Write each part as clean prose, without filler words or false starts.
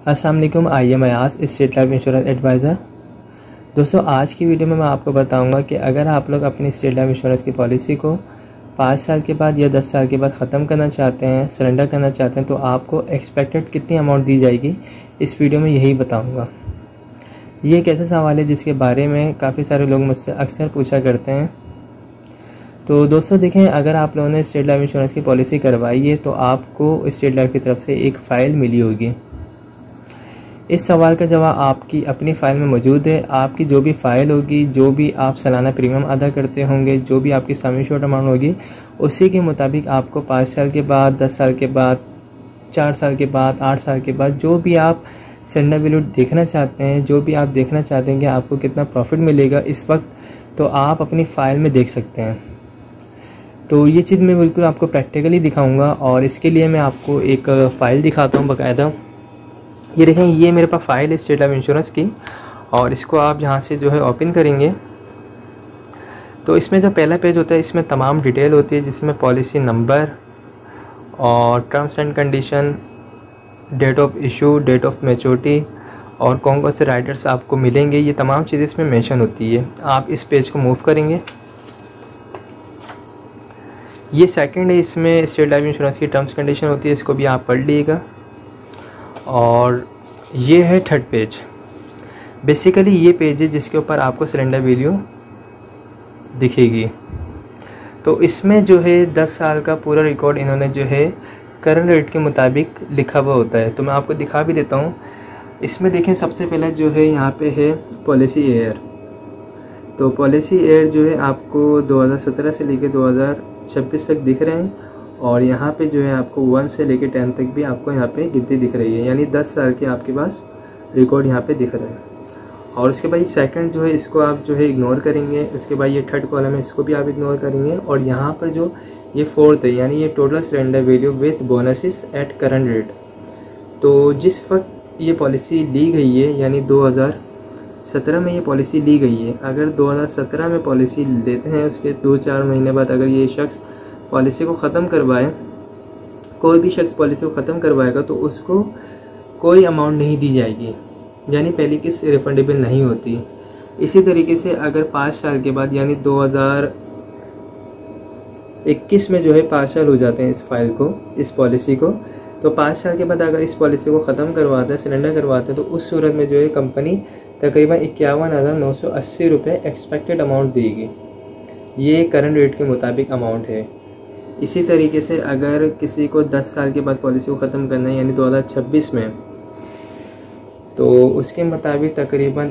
अस्सलाम वालेकुम, I am Ayaz, State Life Insurance advisor. दोस्तों, आज की वीडियो में मैं आपको बताऊंगा कि अगर आप लोग अपनी स्टेट लाइफ इंश्योरेंस की पॉलिसी को 5 साल के बाद या 10 साल के बाद ख़त्म करना चाहते हैं, सरेंडर करना चाहते हैं, तो आपको एक्सपेक्टेड कितनी अमाउंट दी जाएगी, इस वीडियो में यही बताऊँगा। ये एक ऐसा सवाल है जिसके बारे में काफ़ी सारे लोग मुझसे अक्सर पूछा करते हैं। तो दोस्तों देखें, अगर आप लोगों ने स्टेट लाइफ इंश्योरेंस की पॉलिसी करवाई है तो आपको स्टेट लाइफ की तरफ से एक फ़ाइल मिली होगी। इस सवाल का जवाब आपकी अपनी फ़ाइल में मौजूद है। आपकी जो भी फ़ाइल होगी, जो भी आप सालाना प्रीमियम अदा करते होंगे, जो भी आपकी सम एश्योर्ड अमाउंट होगी, उसी के मुताबिक आपको 5 साल के बाद, 10 साल के बाद, 4 साल के बाद, 8 साल के बाद जो भी आप सरेंडर वैल्यू देखना चाहते हैं, जो भी आप देखना चाहते हैं कि आपको कितना प्रॉफिट मिलेगा इस वक्त, तो आप अपनी फ़ाइल में देख सकते हैं। तो ये चीज़ मैं बिल्कुल आपको प्रैक्टिकली दिखाऊंगा और इसके लिए मैं आपको एक फ़ाइल दिखाता हूँ बाकायदा। ये देखें, ये मेरे पास फ़ाइल है स्टेट लाइफ इंश्योरेंस की, और इसको आप यहाँ से जो है ओपन करेंगे तो इसमें जो पहला पेज होता है इसमें तमाम डिटेल होती है, जिसमें पॉलिसी नंबर और terms and condition, date of issue, date of maturity और कौन कौन से राइटर्स आपको मिलेंगे, ये तमाम चीज़ें इसमें मेंशन होती है। आप इस पेज को मूव करेंगे। ये सेकंड है, इसमें स्टेट लाइफ इंश्योरेंस की टर्म्स कंडीशन होती है, इसको भी आप पढ़ लीजिएगा। और ये है थर्ड पेज। बेसिकली ये पेज है जिसके ऊपर आपको सरेंडर वैल्यू दिखेगी। तो इसमें जो है 10 साल का पूरा रिकॉर्ड इन्होंने जो है करंट रेट के मुताबिक लिखा हुआ होता है। तो मैं आपको दिखा भी देता हूँ। इसमें देखें, सबसे पहले जो है यहाँ पे है पॉलिसी ईयर। तो पॉलिसी ईयर जो है आपको 2017 से लेकर 2026 तक दिख रहे हैं, और यहाँ पे जो है आपको 1 से लेकर 10 तक भी आपको यहाँ पे गिनती दिख रही है, यानी 10 साल के आपके पास रिकॉर्ड यहाँ पे दिख रहा है। और उसके बाद सेकंड जो है इसको आप जो है इग्नोर करेंगे। उसके बाद ये थर्ड कॉलम है, इसको भी आप इग्नोर करेंगे। और यहाँ पर जो ये फोर्थ है, यानी ये total surrender value with bonuses at current rate. तो जिस वक्त ये पॉलिसी ली गई है, यानी 2017 में ये पॉलिसी ली गई है, अगर 2017 में पॉलिसी लेते हैं, उसके 2-4 महीने बाद अगर ये शख्स पॉलिसी को ख़त्म करवाए, कोई भी शख्स पॉलिसी को ख़त्म करवाएगा तो उसको कोई अमाउंट नहीं दी जाएगी, यानी पहली किस्त रिफंडेबल नहीं होती। इसी तरीके से अगर 5 साल के बाद, यानी 2021 में जो है 5 साल हो जाते हैं इस फाइल को, इस पॉलिसी को, तो 5 साल के बाद अगर इस पॉलिसी को ख़त्म करवाते हैं, सरेंडर करवाते हैं, तो उस सूरत में जो है कंपनी तकरीबन 51,980 रुपये एक्सपेक्टेड अमाउंट देगी। ये करंट रेट के मुताबिक अमाउंट है। इसी तरीके से अगर किसी को 10 साल के बाद पॉलिसी को ख़त्म करना है, यानी 2026 में, तो उसके मुताबिक तकरीबन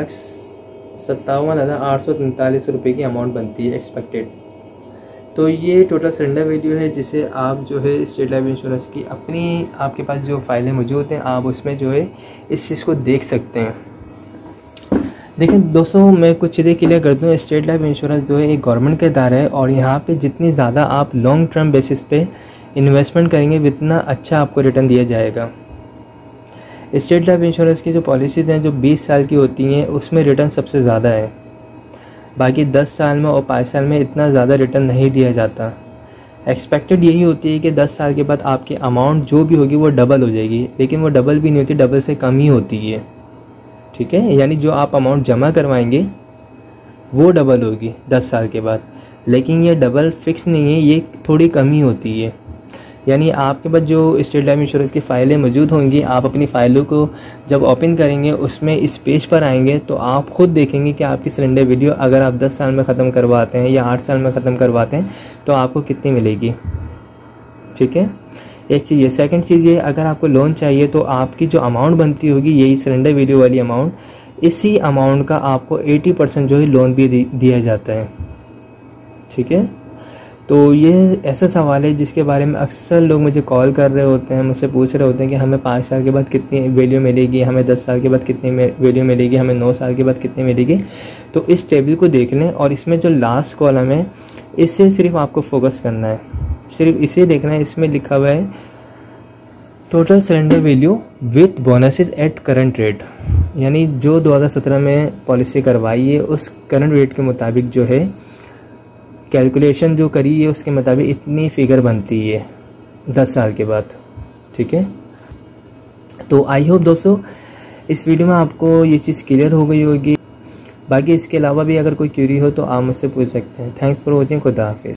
1,57,843 रुपये की अमाउंट बनती है एक्सपेक्टेड। तो ये टोटल सरेंडर वैल्यू है, जिसे आप जो है स्टेट लाइफ इंश्योरेंस की अपनी, आपके पास जो फाइलें मौजूद हैं, आप उसमें जो है इस चीज़ को देख सकते हैं। देखें दोस्तों, मैं कुछ चीज़ें क्लियर कर दूँ। स्टेट लाइफ इंश्योरेंस जो है एक गवर्नमेंट का इदारा है, और यहाँ पे जितनी ज़्यादा आप लॉन्ग टर्म बेसिस पे इन्वेस्टमेंट करेंगे, उतना अच्छा आपको रिटर्न दिया जाएगा। स्टेट लाइफ इंश्योरेंस की जो पॉलिसीज़ हैं, जो 20 साल की होती हैं, उसमें रिटर्न सबसे ज़्यादा है। बाकी 10 साल में और 5 साल में इतना ज़्यादा रिटर्न नहीं दिया जाता। एक्सपेक्टेड यही होती है कि 10 साल के बाद आपकी अमाउंट जो भी होगी वो डबल हो जाएगी, लेकिन वो डबल भी नहीं होती, डबल से कम ही होती है। ठीक है, यानी जो आप अमाउंट जमा करवाएंगे वो डबल होगी 10 साल के बाद, लेकिन ये डबल फिक्स नहीं है, ये थोड़ी कम ही होती है। यानी आपके पास जो स्टेट लाइफ इंश्योरेंस की फ़ाइलें मौजूद होंगी, आप अपनी फ़ाइलों को जब ओपन करेंगे, उसमें इस पेज पर आएंगे तो आप ख़ुद देखेंगे कि आपकी सरेंडर वैल्यू अगर आप 10 साल में ख़त्म करवाते हैं या 8 साल में ख़त्म करवाते हैं तो आपको कितनी मिलेगी। ठीक है, एक चीज़ ये। सेकंड चीज़ ये, अगर आपको लोन चाहिए तो आपकी जो अमाउंट बनती होगी, यही सरेंडर वैल्यू वाली अमाउंट, इसी अमाउंट का आपको 80% जो है लोन भी दिया जाता है। ठीक है, तो ये ऐसा सवाल है जिसके बारे में अक्सर लोग मुझे कॉल कर रहे होते हैं, मुझसे पूछ रहे होते हैं कि हमें 5 साल के बाद कितनी वैल्यू मिलेगी, हमें 10 साल के बाद कितनी वैल्यू मिलेगी, हमें 9 साल के बाद कितनी मिलेगी। तो इस टेबल को देख लें, और इसमें जो लास्ट कॉलम है, इससे सिर्फ आपको फोकस करना है, सिर्फ इसे देखना है। इसमें लिखा हुआ है total surrender value with bonuses at current rate, यानी जो 2017 में पॉलिसी करवाई है उस करंट रेट के मुताबिक जो है कैलकुलेशन जो करी है, उसके मुताबिक इतनी फ़िगर बनती है 10 साल के बाद। ठीक है, तो आई होप दोस्तों इस वीडियो में आपको ये चीज़ क्लियर हो गई होगी। बाकी इसके अलावा भी अगर कोई क्यूरी हो तो आप मुझसे पूछ सकते हैं। Thanks for watching. खुदा हाफिज़।